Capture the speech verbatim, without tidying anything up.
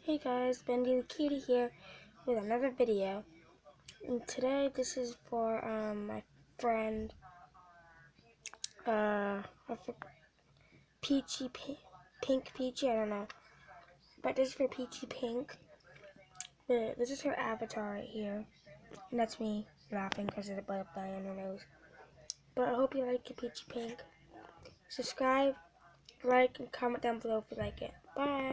Hey guys, Bendy the Cutie here with another video. And today this is for um my friend uh Peachy Pink, Pink Peachy, I don't know. But this is for Peachy Pink. The, this is her avatar right here. And that's me laughing because of the butterfly on her nose. But I hope you like it, Peachy Pink. Subscribe, like, and comment down below if you like it. Bye!